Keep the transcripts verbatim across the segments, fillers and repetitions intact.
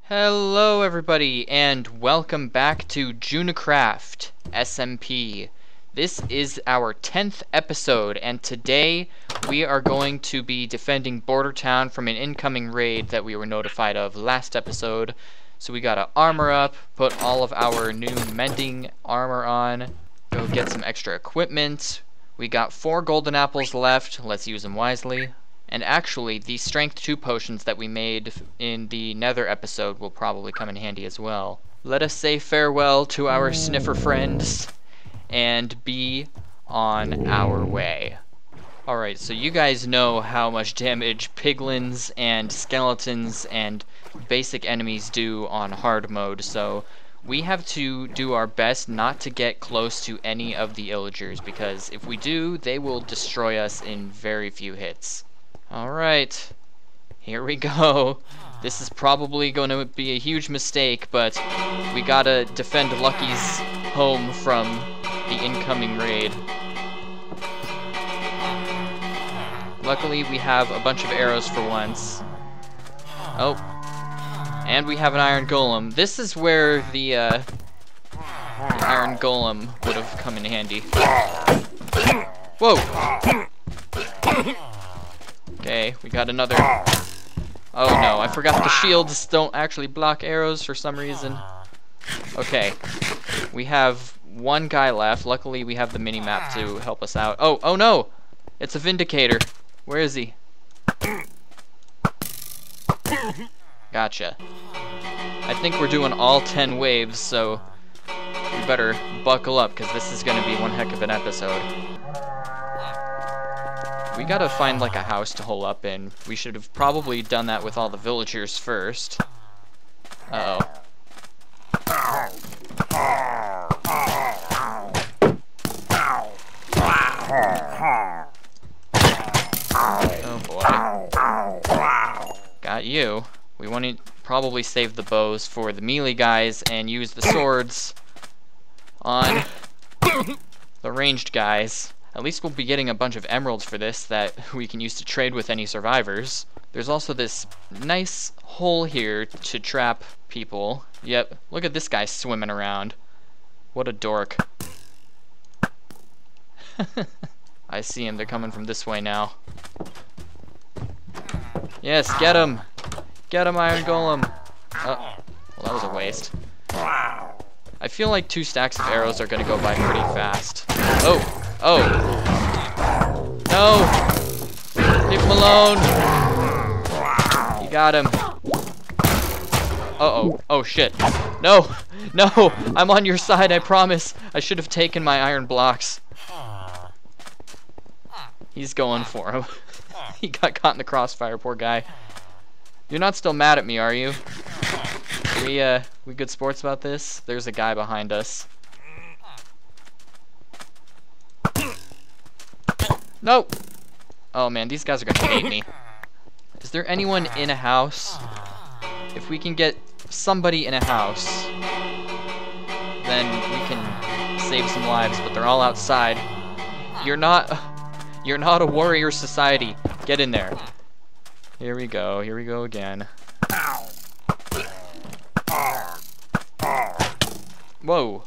Hello everybody and welcome back to Junicraft S M P. This is our tenth episode and today we are going to be defending Bordertown from an incoming raid that we were notified of last episode. So we gotta armor up, put all of our new mending armor on, go get some extra equipment. We got four golden apples left, let's use them wisely. And actually, the strength two potions that we made in the nether episode will probably come in handy as well. Let us say farewell to our sniffer friends and be on our way. Alright, so you guys know how much damage piglins and skeletons and basic enemies do on hard mode, so we have to do our best not to get close to any of the Illagers, because if we do, they will destroy us in very few hits. Alright, here we go. This is probably going to be a huge mistake, but we gotta defend Lucky's home from the incoming raid. Luckily, we have a bunch of arrows for once. Oh, and we have an iron golem. This is where the, uh, the iron golem would have come in handy. Whoa! Okay, we got another. Oh no, I forgot the shields don't actually block arrows for some reason. Okay, we have one guy left. Luckily, we have the mini-map to help us out. Oh, oh no! It's a Vindicator. Where is he? Gotcha. I think we're doing all ten waves, so we better buckle up, because this is going to be one heck of an episode. We gotta find like a house to hole up in. We should have probably done that with all the villagers first. Uh oh. Oh boy. Got you. We want to probably save the bows for the melee guys and use the swords on the ranged guys. At least we'll be getting a bunch of emeralds for this that we can use to trade with any survivors. There's also this nice hole here to trap people. Yep, look at this guy swimming around. What a dork. I see him, they're coming from this way now. Yes, get him! Get him, Iron Golem! Oh, well that was a waste. I feel like two stacks of arrows are gonna go by pretty fast. Oh! Oh! No! Leave him alone! You got him. Uh-oh. Oh, shit. No! No! I'm on your side, I promise! I should have taken my iron blocks. He's going for him. He got caught in the crossfire, poor guy. You're not still mad at me, are you? Are we, uh, we good sports about this? There's a guy behind us. Nope. Oh man, these guys are gonna hate me. Is there anyone in a house? If we can get somebody in a house, then we can save some lives, but they're all outside. You're not, you're not a warrior society. Get in there. Here we go, here we go again. Whoa.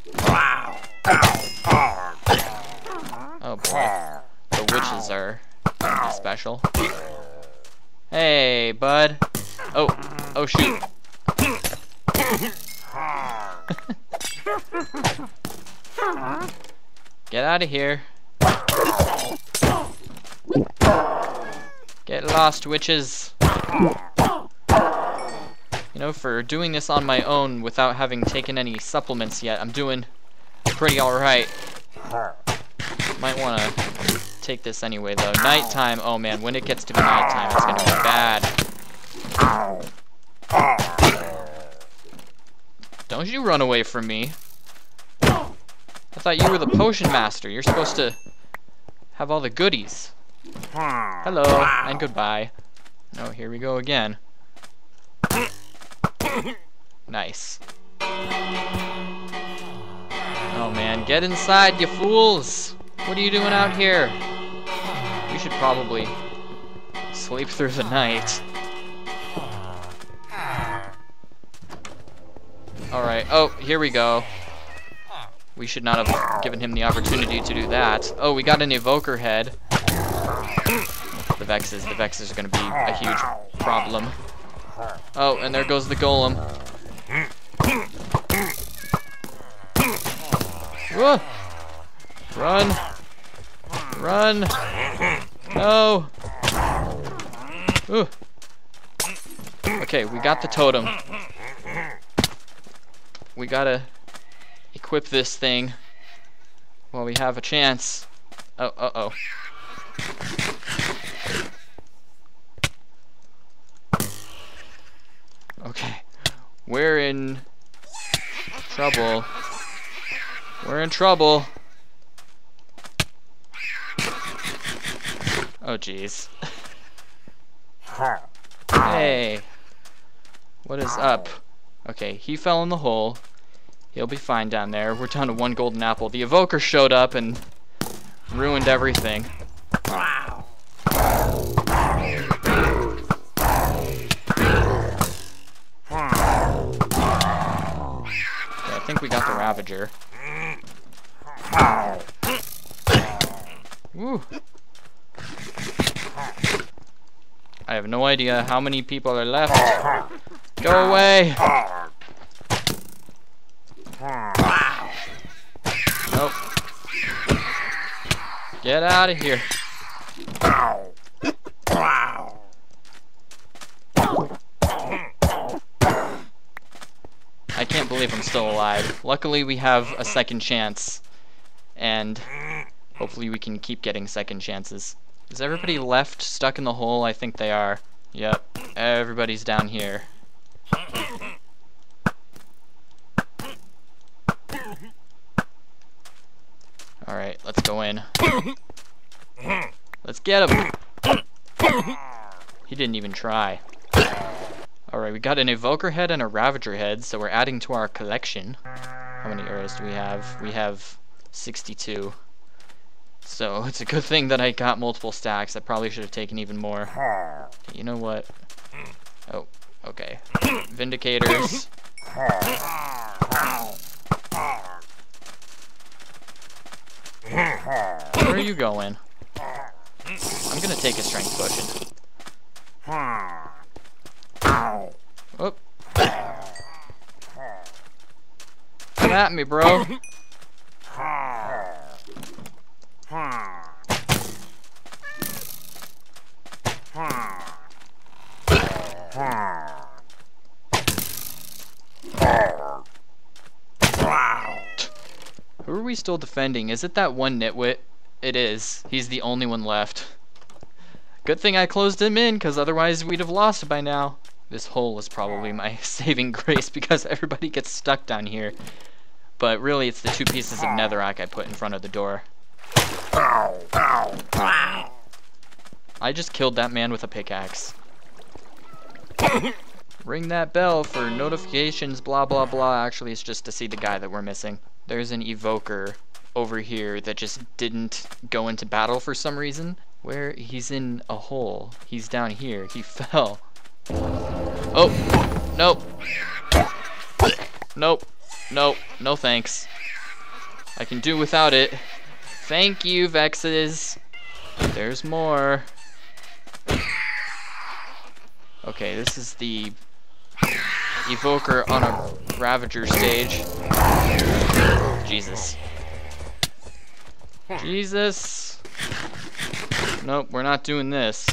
Oh boy. The witches are special. Hey, bud. Oh, oh shoot. Get out of here. Get lost, witches. You know, for doing this on my own without having taken any supplements yet, I'm doing pretty alright. Might want to take this anyway, though. Nighttime, oh man, when it gets to be nighttime, it's gonna be bad. Don't you run away from me. I thought you were the potion master. You're supposed to have all the goodies. Hello, and goodbye. Oh, here we go again. Nice. Oh man, get inside, you fools! What are you doing out here? We should probably sleep through the night. Alright, oh, here we go. We should not have given him the opportunity to do that. Oh, we got an evoker head. The Vexes, the Vexes are gonna be a huge problem. Oh, and there goes the golem. Whoa! Run! Run! No! Ooh. Okay, we got the totem. We gotta equip this thing while we have a chance. Oh, uh-oh. Okay. We're in trouble. We're in trouble. Oh, jeez. Hey. What is up? Okay, he fell in the hole. He'll be fine down there. We're down to one golden apple. The evoker showed up and ruined everything. Wow. Okay, I think we got the Ravager. Woo. I have no idea how many people are left. Go away! Nope. Get out of here. I can't believe I'm still alive. Luckily we have a second chance. And hopefully we can keep getting second chances. Is everybody left stuck in the hole? I think they are. Yep. Everybody's down here. Alright, let's go in. Let's get him! He didn't even try. Alright, we got an evoker head and a ravager head, so we're adding to our collection. How many arrows do we have? We have sixty-two. So it's a good thing that I got multiple stacks. I probably should have taken even more. You know what? Oh, okay. Vindicators. Where are you going? I'm gonna take a strength potion. Whoop. Come at me, bro. Who are we still defending? Is it that one nitwit? It is. He's the only one left. Good thing I closed him in, because otherwise we'd have lost by now. This hole is probably my saving grace because everybody gets stuck down here. But really, it's the two pieces of netherrack I put in front of the door. I just killed that man with a pickaxe. Ring that bell for notifications, blah blah blah. Actually, it's just to see the guy that we're missing. There's an evoker over here that just didn't go into battle for some reason. Where? He's in a hole. He's down here. He fell. Oh! Nope. Nope. Nope. No thanks. I can do without it. Thank you, Vexes. There's more. Okay, this is the evoker on a Ravager stage. Jesus. Jesus. Nope, we're not doing this.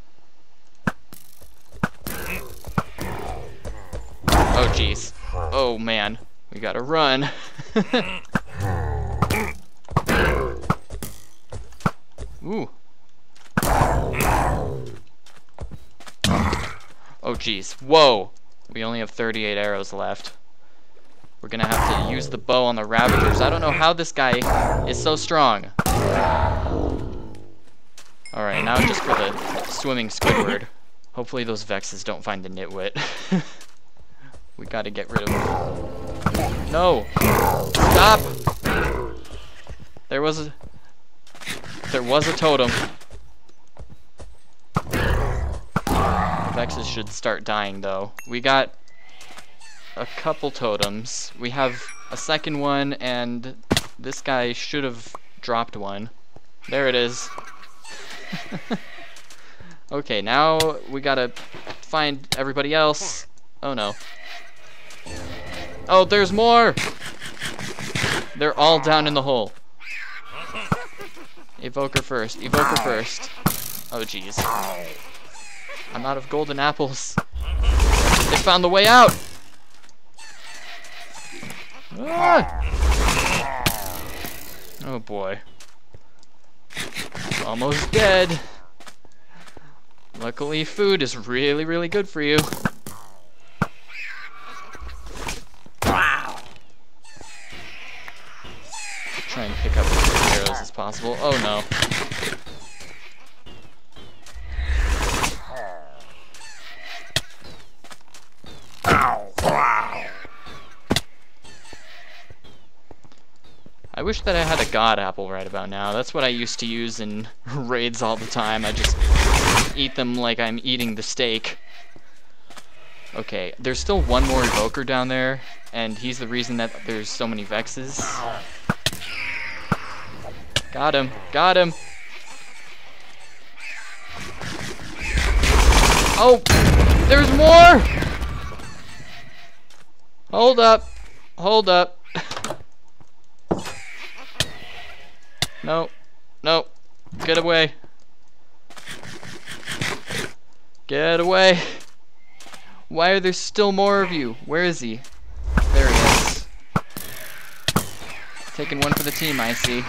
Oh, jeez. Oh, man. We gotta run. Ooh. Oh, jeez. Whoa. We only have thirty-eight arrows left. We're gonna have to use the bow on the Ravagers. I don't know how this guy is so strong. Alright, now just for the swimming Squidward. Hopefully those Vexes don't find the nitwit. We gotta get rid of him. No! Stop! There was a... There was a totem. The Vexes should start dying, though. We got... a couple totems. We have a second one, and this guy should have dropped one. There it is. Okay, now we gotta find everybody else. Oh no. Oh, there's more! They're all down in the hole. Evoker first, evoker first. Oh jeez. I'm out of golden apples. They found the way out! Ah! Oh boy. Almost dead. Luckily, food is really, really good for you. Try and pick up as many arrows as possible. Oh no. I wish that I had a god apple right about now. That's what I used to use in raids all the time. I just eat them like I'm eating the steak. Okay, there's still one more evoker down there, and he's the reason that there's so many vexes. Got him, got him. Oh, there's more! Hold up, hold up. No, no, get away. Get away. Why are there still more of you? Where is he? There he is. Taking one for the team, I see.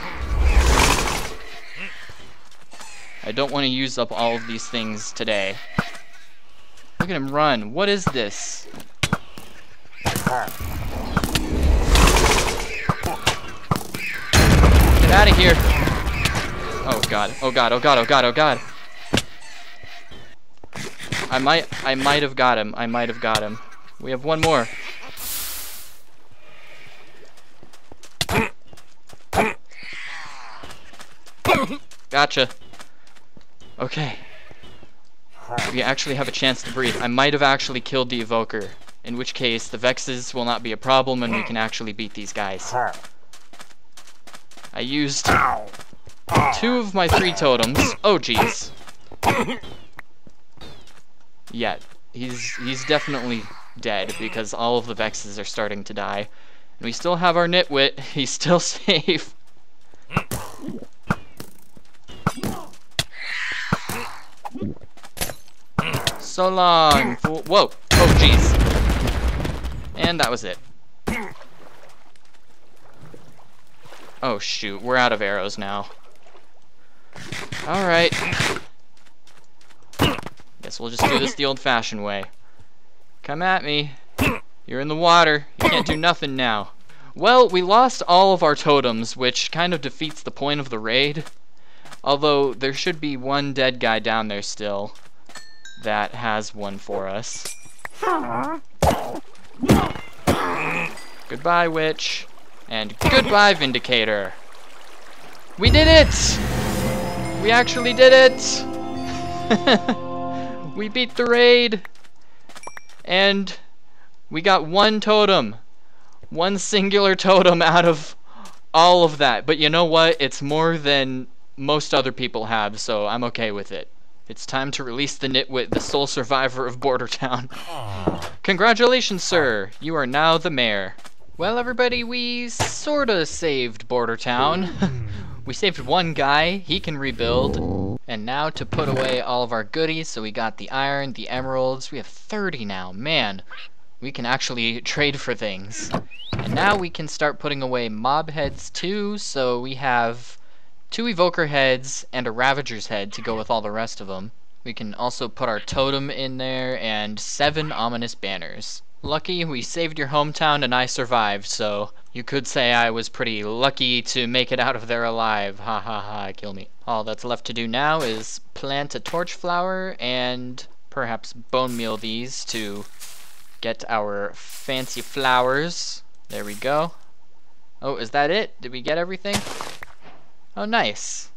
I don't want to use up all of these things today. Look at him run. What is this? Get out of here. Oh god, oh god, oh god, oh god, oh god. I might, I might have got him. I might have got him. We have one more. Gotcha. Okay. We actually have a chance to breathe. I might have actually killed the evoker, in which case the vexes will not be a problem and we can actually beat these guys. I used two of my three totems. Oh jeez. Yeah, he's he's definitely dead because all of the vexes are starting to die. And we still have our nitwit. He's still safe. So long. Fool. Whoa. Oh jeez. And that was it. Oh shoot, we're out of arrows now. Alright. Guess we'll just do this the old-fashioned way. Come at me. You're in the water. You can't do nothing now. Well, we lost all of our totems, which kind of defeats the point of the raid. Although, there should be one dead guy down there still that has one for us. Goodbye, witch. And goodbye, Vindicator. We did it! We actually did it! We beat the raid! And we got one totem. One singular totem out of all of that. But you know what? It's more than most other people have, so I'm okay with it. It's time to release the nitwit, the sole survivor of Bordertown. Congratulations, sir! You are now the mayor. Well, everybody, we sorta saved Bordertown. We saved one guy, he can rebuild. And now to put away all of our goodies, so we got the iron, the emeralds, we have thirty now, man. We can actually trade for things. And now we can start putting away mob heads too, so we have two evoker heads and a ravager's head to go with all the rest of them. We can also put our totem in there and seven ominous banners. Lucky we saved your hometown and I survived, so you could say I was pretty lucky to make it out of there alive. Ha ha ha, kill me. All that's left to do now is plant a torch flower and perhaps bone meal these to get our fancy flowers. There we go. Oh, is that it? Did we get everything? Oh, nice.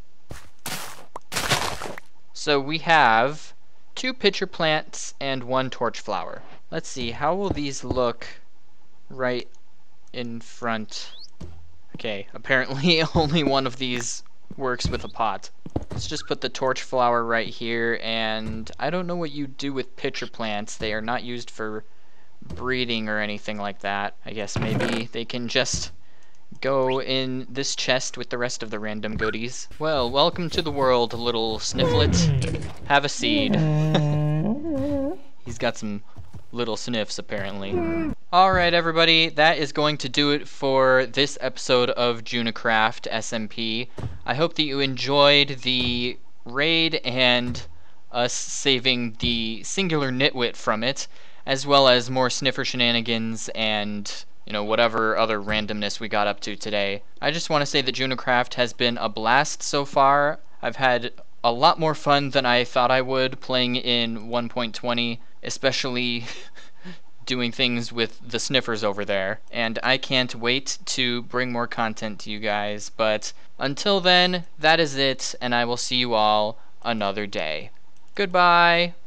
So we have two pitcher plants and one torch flower. Let's see, how will these look right in front. Okay, apparently only one of these works with a pot. Let's just put the torch flower right here, and I don't know what you do with pitcher plants. They are not used for breeding or anything like that. I guess maybe they can just go in this chest with the rest of the random goodies. Well, welcome to the world, little snifflet. Have a seed. He's got some little sniffs, apparently. Alright, everybody, that is going to do it for this episode of Junicraft S M P. I hope that you enjoyed the raid and us saving the singular nitwit from it, as well as more sniffer shenanigans and, you know, whatever other randomness we got up to today. I just want to say that Junicraft has been a blast so far. I've had a lot more fun than I thought I would playing in one point twenty, especially doing things with the sniffers over there. And I can't wait to bring more content to you guys. But until then, that is it, and I will see you all another day. Goodbye!